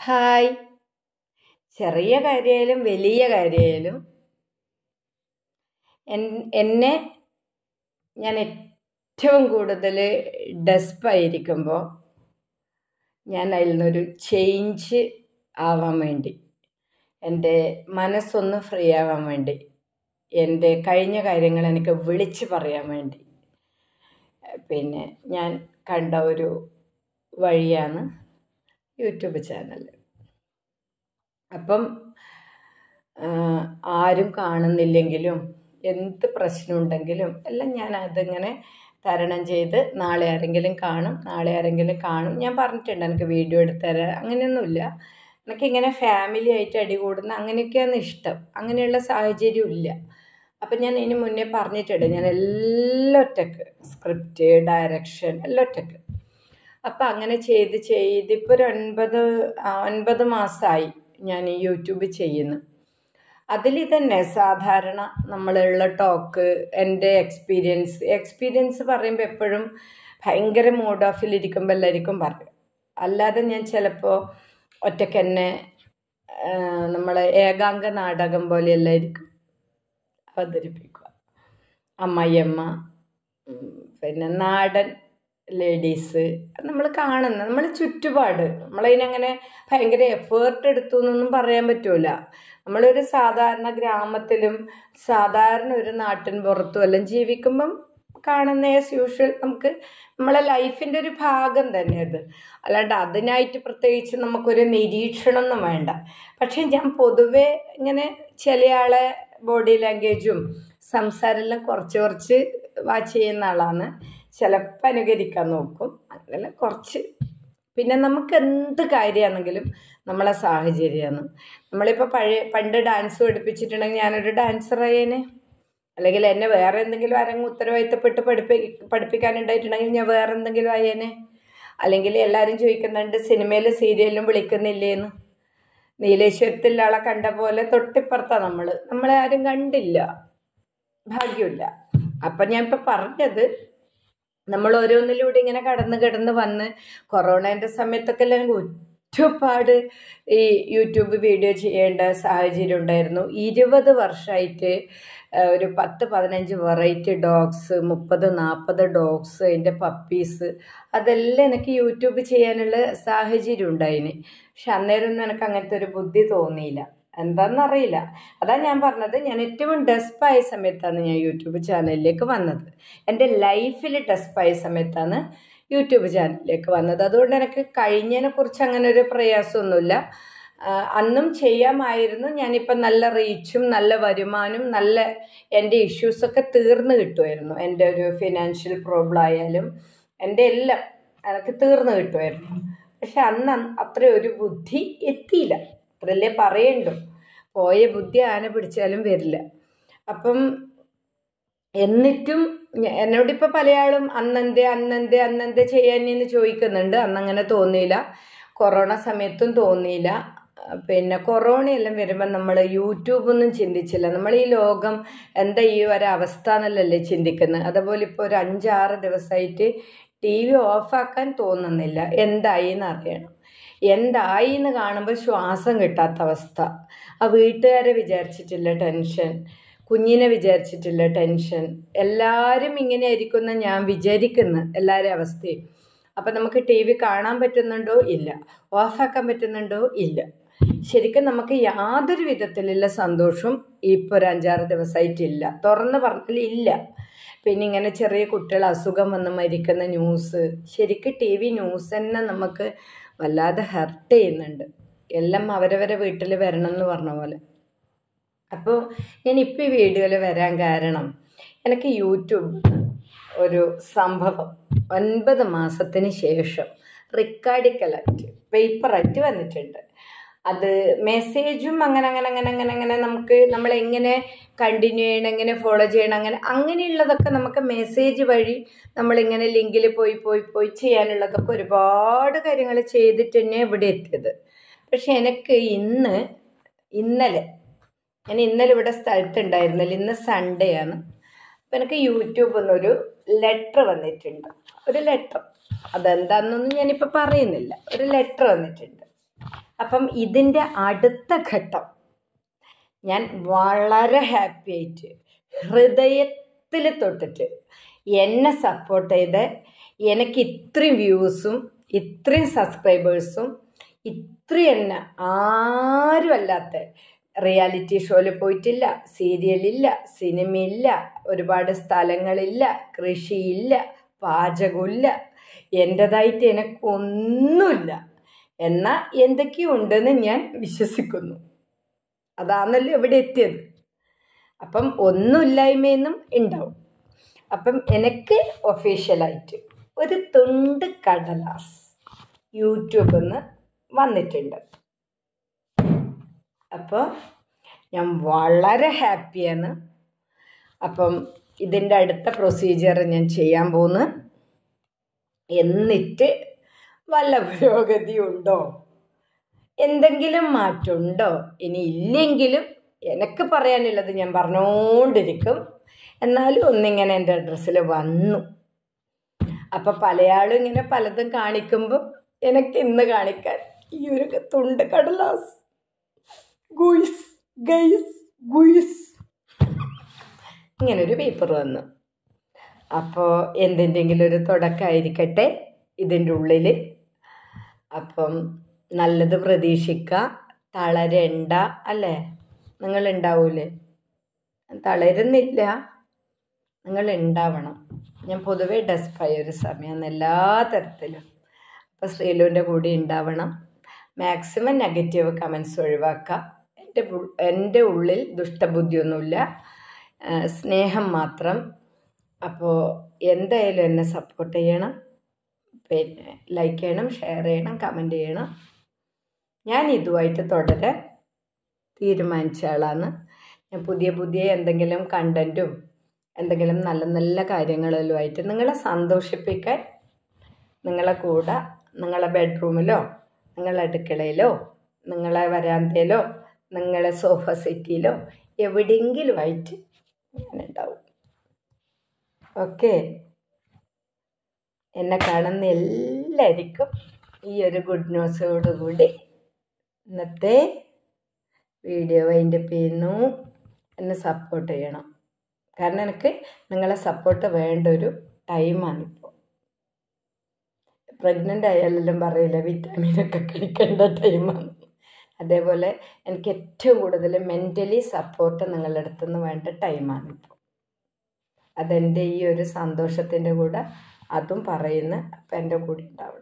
Hi. ചെറിയ കാര്യമായാലും വലിയ കാര്യമായാലും എന്നെ ഞാൻ ഏറ്റവും കൂടുതൽ ഡെസ്പായിരിക്കുമ്പോൾ ഞാൻ അതിൽ നിന്നൊരു ചേഞ്ച് ആവാൻ വേണ്ടി, എൻ്റെ മനസ്സൊന്ന് ഫ്രീ ആവാൻ വേണ്ടി, എൻ്റെ കഴിഞ്ഞ കാര്യങ്ങൾ എനിക്ക് വിളിച്ച് പറയാൻ വേണ്ടി ഞാൻ കണ്ട ഒരു വഴിയാണ് യൂട്യൂബ് ചാനൽ. അപ്പം ആരും കാണുന്നില്ലെങ്കിലും എന്ത് പ്രശ്നമുണ്ടെങ്കിലും എല്ലാം ഞാൻ അതിങ്ങനെ തരണം ചെയ്ത് നാളെ ആരെങ്കിലും കാണും. ഞാൻ പറഞ്ഞിട്ടുണ്ട് എനിക്ക് വീഡിയോ എടുത്ത് തരാൻ, അങ്ങനെയൊന്നുമില്ല. എനിക്കിങ്ങനെ ഫാമിലി ആയിട്ട് അടികൂടുന്ന അങ്ങനെയൊക്കെയാണ് ഇഷ്ടം. അങ്ങനെയുള്ള സാഹചര്യം ഇല്ല. അപ്പം ഞാൻ ഇതിന് മുന്നേ പറഞ്ഞിട്ടുണ്ട്, ഞാൻ എല്ലാം ഒറ്റക്ക്, സ്ക്രിപ്റ്റ്, ഡയറക്ഷൻ എല്ലാം ഒറ്റക്ക്. അപ്പം അങ്ങനെ ചെയ്ത് ഇപ്പോൾ ഒരു 9 മാസമായി ഞാൻ ഈ യൂട്യൂബ് ചെയ്യുന്നു. അതിൽ തന്നെ സാധാരണ നമ്മളുള്ള ടോക്ക്, എൻ്റെ എക്സ്പീരിയൻസ് പറയുമ്പോൾ എപ്പോഴും ഭയങ്കര മൂഡ് ഓഫിലിരിക്കുമ്പോൾ എല്ലാവർക്കും പറയും. അല്ലാതെ ഞാൻ ചിലപ്പോൾ ഒറ്റയ്ക്ക് തന്നെ നമ്മളെ ഏകാംഗ നാടകം പോലെയെല്ലായിരിക്കും അവതരിപ്പിക്കുക. അമ്മയമ്മ, നാടൻ ലേഡീസ്, നമ്മൾ കാണുന്ന നമ്മൾ ചുറ്റുപാട്, നമ്മളതിനങ്ങനെ ഭയങ്കര എഫേർട്ട് എടുത്തു എന്നൊന്നും പറയാൻ പറ്റൂല. നമ്മളൊരു സാധാരണ ഗ്രാമത്തിലും സാധാരണ ഒരു നാട്ടിൻ പുറത്തും എല്ലാം ജീവിക്കുമ്പം കാണുന്ന ആസ് യൂഷ്വൽ നമുക്ക് നമ്മളെ ലൈഫിൻ്റെ ഒരു ഭാഗം തന്നെ അത്. അല്ലാണ്ട് അതിനായിട്ട് പ്രത്യേകിച്ച് നമുക്കൊരു നിരീക്ഷണമൊന്നും വേണ്ട. പക്ഷെ ഞാൻ പൊതുവെ ഇങ്ങനെ ചില ആളെ ബോഡി ലാംഗ്വേജും സംസാരമെല്ലാം കുറച്ച് വാച്ച് ചെയ്യുന്ന ആളാണ്. ചിലപ്പോൾ അനുകരിക്കാൻ നോക്കും, അങ്ങനെ കുറച്ച്. പിന്നെ നമുക്ക് എന്ത് കാര്യമാണെങ്കിലും നമ്മളെ സാഹചര്യമാണ്. നമ്മളിപ്പോൾ പണ്ട് ഡാൻസ് പഠിപ്പിച്ചിട്ടുണ്ടെങ്കിൽ ഞാനൊരു ഡാൻസറായേനെ, അല്ലെങ്കിൽ എന്നെ വേറെ എന്തെങ്കിലും ആരെങ്കിലും ഉത്തരവാദിത്തപ്പെട്ട് പഠിപ്പിക്കാനുണ്ടായിട്ടുണ്ടെങ്കിൽ ഞാൻ വേറെ എന്തെങ്കിലും ആയേനെ. അല്ലെങ്കിൽ എല്ലാവരും ചോദിക്കുന്നുണ്ട് സിനിമയിലും സീരിയലിലും വിളിക്കുന്നില്ലേന്ന്. നീലേശ്വരത്തിലുള്ള ആളെ കണ്ട പോലെ തൊട്ടിപ്പുറത്താണ് നമ്മളെ ആരും കണ്ടില്ല, ഭാഗ്യമില്ല. അപ്പം ഞാൻ ഇപ്പം പറഞ്ഞത്, നമ്മൾ ഓരോന്നിലൂടെ ഇങ്ങനെ കടന്ന് വന്ന് കൊറോണേൻ്റെ സമയത്തൊക്കെ എല്ലാം ഒരുപാട് ഈ യൂട്യൂബ് വീഡിയോ ചെയ്യേണ്ട സാഹചര്യം ഉണ്ടായിരുന്നു. 20 വർഷമായിട്ട് ഒരു 10-15 വെറൈറ്റി ഡോഗ്സ്, 30-40 ഡോഗ്സ്, അതിൻ്റെ പപ്പീസ്, അതെല്ലാം എനിക്ക് യൂട്യൂബ് ചെയ്യാനുള്ള സാഹചര്യം ഉണ്ടായിന്. പക്ഷെ അന്നേരമൊന്നും എനിക്ക് അങ്ങനത്തെ ഒരു ബുദ്ധി തോന്നിയില്ല, എന്താണെന്നറിയില്ല. അതാണ് ഞാൻ പറഞ്ഞത്, ഞാൻ ഏറ്റവും ഡെസ്പായ സമയത്താണ് ഞാൻ യൂട്യൂബ് ചാനലിലേക്ക് വന്നത്. എൻ്റെ ലൈഫിൽ ഡെസ്പായ സമയത്താണ് യൂട്യൂബ് ചാനലിലേക്ക് വന്നത്. അതുകൊണ്ട് എനിക്ക് കഴിഞ്ഞതിനെക്കുറിച്ച് അങ്ങനെ ഒരു പ്രയാസമൊന്നുമില്ല. അന്നും ചെയ്യാമായിരുന്നു. ഞാനിപ്പം നല്ല റീച്ചും നല്ല വരുമാനവും നല്ല എൻ്റെ ഇഷ്യൂസൊക്കെ തീർന്നു കിട്ടുമായിരുന്നു. എൻ്റെ ഒരു ഫിനാൻഷ്യൽ പ്രോബ്ലം ആയാലും എൻ്റെ എല്ലാം എനിക്ക് തീർന്നു കിട്ടുമായിരുന്നു. പക്ഷെ അന്ന് അത്ര ഒരു ബുദ്ധി എത്തിയില്ല, അത്രയല്ലേ പറയണ്ടു. പോയ ബുദ്ധി ആന പിടിച്ചാലും വരില്ല. അപ്പം എന്നിട്ടും എന്നോടിപ്പോൾ പലയാളും അന്നെന്തേ ചെയ്യാനെന്ന് ചോദിക്കുന്നുണ്ട്. അന്നങ്ങനെ തോന്നിയില്ല, കൊറോണ സമയത്തും തോന്നിയില്ല. കൊറോണയെല്ലാം വരുമ്പോൾ നമ്മൾ യൂട്യൂബൊന്നും ചിന്തിച്ചില്ല. നമ്മൾ ഈ ലോകം എന്താ ഈ ഒരവസ്ഥ എന്നല്ലേ ചിന്തിക്കുന്നത്. അതുപോലെ ഇപ്പോൾ ഒരു 5-6 ദിവസമായിട്ട് TV ഓഫാക്കാൻ തോന്നുന്നില്ല. എന്തായി എന്നറിയണം. എന്തായി എന്ന് കാണുമ്പോൾ ശ്വാസം കിട്ടാത്ത അവസ്ഥ. ആ വീട്ടുകാരെ വിചാരിച്ചിട്ടില്ല ടെൻഷൻ, കുഞ്ഞിനെ വിചാരിച്ചിട്ടില്ല ടെൻഷൻ. എല്ലാവരും ഇങ്ങനെ ആയിരിക്കുന്ന ഞാൻ വിചാരിക്കുന്നു, എല്ലാവരും അവസ്ഥയും. അപ്പം നമുക്ക് TV കാണാൻ പറ്റുന്നുണ്ടോ? ഇല്ല. ഓഫാക്കാൻ പറ്റുന്നുണ്ടോ? ഇല്ല. ശരിക്കും നമുക്ക് യാതൊരു വിധത്തിലുള്ള സന്തോഷവും ഇപ്പോൾ ഒരു 5-6 ദിവസമായിട്ടില്ല, തുറന്ന് പറഞ്ഞാൽ ഇല്ല. പിന്നെ ഇങ്ങനെ ചെറിയ കുട്ടികൾ അസുഖം വന്ന് മരിക്കുന്ന ന്യൂസ്, ശരിക്കും TV ന്യൂസ് തന്നെ നമുക്ക് വല്ലാതെ ഹെർട്ട് ചെയ്യുന്നുണ്ട്. എല്ലാം അവരവരെ വീട്ടിൽ വരണം എന്ന് പറഞ്ഞ പോലെ. അപ്പോൾ ഞാനിപ്പോൾ ഈ വീഡിയോയിൽ വരാൻ കാരണം, എനിക്ക് യൂട്യൂബ് ഒരു സംഭവം 9 മാസത്തിന് ശേഷം റിക്കാർഡിക്കലായിട്ട് പേപ്പറായിട്ട് വന്നിട്ടുണ്ട്. അത് മെസ്സേജും അങ്ങനെ നമുക്ക് നമ്മളെങ്ങനെ കണ്ടിന്യൂ ചെയ്യണം, എങ്ങനെ ഫോളോ ചെയ്യണം, അങ്ങനെയുള്ളതൊക്കെ നമുക്ക് മെസ്സേജ് വഴി നമ്മളിങ്ങനെ ലിങ്കിൽ പോയി ചെയ്യാനുള്ളതൊക്കെ ഒരുപാട് കാര്യങ്ങൾ ചെയ്തിട്ട് തന്നെ ഇവിടെ എത്തിയത്. പക്ഷെ എനിക്ക് ഇന്നലെ ഇവിടെ സ്ഥലത്തുണ്ടായിരുന്നില്ല. ഇന്ന് സൺഡേ ആണ്. അപ്പം എനിക്ക് യൂട്യൂബിൽ നിന്നൊരു ലെറ്റർ വന്നിട്ടുണ്ട്. ഒരു ലെറ്റർ, അതെന്താണെന്നൊന്നും ഞാനിപ്പോൾ പറയുന്നില്ല. ഒരു ലെറ്റർ വന്നിട്ടുണ്ട്. അപ്പം ഇതിൻ്റെ അടുത്ത ഘട്ടം ഞാൻ വളരെ ഹാപ്പി ആയിട്ട് ഹൃദയത്തിൽ തൊട്ടിട്ട് എന്നെ സപ്പോർട്ട് ചെയ്ത് എനിക്ക് ഇത്രയും വ്യൂസും ഇത്രയും സബ്സ്ക്രൈബേഴ്സും ഇത്രയും എന്നെ ആരും അല്ലാത്ത റിയാലിറ്റി ഷോയിൽ പോയിട്ടില്ല, സീരിയലില്ല, സിനിമയില്ല, ഒരുപാട് സ്ഥലങ്ങളില്ല, കൃഷിയില്ല, പാചകമില്ല, എൻ്റെതായിട്ട് എനിക്കൊന്നുമില്ല. എന്നാൽ എന്തൊക്കെയുണ്ടെന്ന് ഞാൻ വിശ്വസിക്കുന്നു. അതാണല്ലോ ഇവിടെ എത്തിയത്. അപ്പം ഒന്നുമില്ലായ്മയൊന്നും ഉണ്ടാവും. അപ്പം എനിക്ക് ഒഫീഷ്യലായിട്ട് ഒരു തുണ്ട് കടലാസ് യൂട്യൂബിൽ നിന്ന് വന്നിട്ടുണ്ട്. അപ്പോൾ ഞാൻ വളരെ ഹാപ്പിയാണ്. അപ്പം ഇതിൻ്റെ അടുത്ത പ്രൊസീജിയർ ഞാൻ ചെയ്യാൻ പോകുന്നു. എന്നിട്ട് വല്ല പുരോഗതിയുണ്ടോ, എന്തെങ്കിലും മാറ്റമുണ്ടോ, ഇനി ഇല്ലെങ്കിലും എനിക്ക് പറയാനുള്ളത് ഞാൻ പറഞ്ഞുകൊണ്ടിരിക്കും. എന്നാലും ഒന്നിങ്ങനെ എൻ്റെ അഡ്രസ്സിൽ വന്നു. അപ്പം പലയാളും ഇങ്ങനെ പലതും കാണിക്കുമ്പോൾ എനിക്ക് ഇന്ന് കാണിക്കാൻ ഈ ഒരു തുണ്ട് കടലാസ് ഗുയിസ് ഇങ്ങനൊരു പേപ്പർ വന്നു. അപ്പോൾ എന്തിൻ്റെങ്കിലും ഒരു തുടക്കമായിരിക്കട്ടെ ഇതിൻ്റെ ഉള്ളിൽ. അപ്പം നല്ലത് പ്രതീക്ഷിക്കുക, തളരണ്ട. അല്ലേ? നിങ്ങളുണ്ടാവൂലേ? തളരുന്നില്ല, നിങ്ങൾ ഉണ്ടാവണം. ഞാൻ പൊതുവേ ഡെസ്പായ ഒരു സമയമാണ് എല്ലാ തരത്തിലും. അപ്പോൾ ശ്രീലുവിൻ്റെ കൂടെ ഉണ്ടാവണം. മാക്സിമം നെഗറ്റീവ് കമൻസ് ഒഴിവാക്കുക. എൻ്റെ ഉള്ളിൽ ദുഷ്ടബുദ്ധിയൊന്നുമില്ല, സ്നേഹം മാത്രം. അപ്പോൾ എന്തായാലും എന്നെ സപ്പോർട്ട് ചെയ്യണം, പിന്നെ ലൈക്ക് ചെയ്യണം, ഷെയർ ചെയ്യണം, കമൻറ്റ് ചെയ്യണം. ഞാൻ ഇതുമായിട്ട് തുടരാൻ തീരുമാനിച്ച ആളാണ്. ഞാൻ പുതിയ എന്തെങ്കിലും കണ്ടൻറ്റും എന്തെങ്കിലും നല്ല നല്ല കാര്യങ്ങളിലുമായിട്ട് നിങ്ങളെ സന്തോഷിപ്പിക്കാൻ നിങ്ങളെ കൂടെ നിങ്ങളെ ബെഡ്റൂമിലോ നിങ്ങളെ അടുക്കളയിലോ നിങ്ങളെ വരാന്തയിലോ നിങ്ങളെ സോഫ സെറ്റിയിലോ എവിടെയെങ്കിലുമായിട്ട് ഞാനുണ്ടാവും. ഓക്കെ? എന്നെ കാണുന്ന എല്ലാവർക്കും ഈ ഒരു ഗുഡ് ന്യൂസോടുകൂടി ഇന്നത്തെ വീഡിയോ വൈൻഡപ്പ് ചെയ്യുന്നു. എന്നെ സപ്പോർട്ട് ചെയ്യണം. കാരണം എനിക്ക് നിങ്ങളെ സപ്പോർട്ട് വേണ്ട ഒരു ടൈമാണിപ്പോൾ. പ്രഗ്നൻ്റ് ആയാലെല്ലാം പറയില്ല വിറ്റാമിനൊക്കെ കഴിക്കേണ്ട ടൈമാണ്. അതേപോലെ എനിക്ക് ഏറ്റവും കൂടുതൽ മെൻ്റലി സപ്പോർട്ട് നിങ്ങളുടെ അടുത്തു നിന്ന് വേണ്ട ടൈമാണിപ്പോൾ. അതെൻ്റെ ഈ ഒരു സന്തോഷത്തിൻ്റെ കൂടെ അതും പറയുന്ന അപ്പം എൻ്റെ കൂടെ ഉണ്ടാവണം.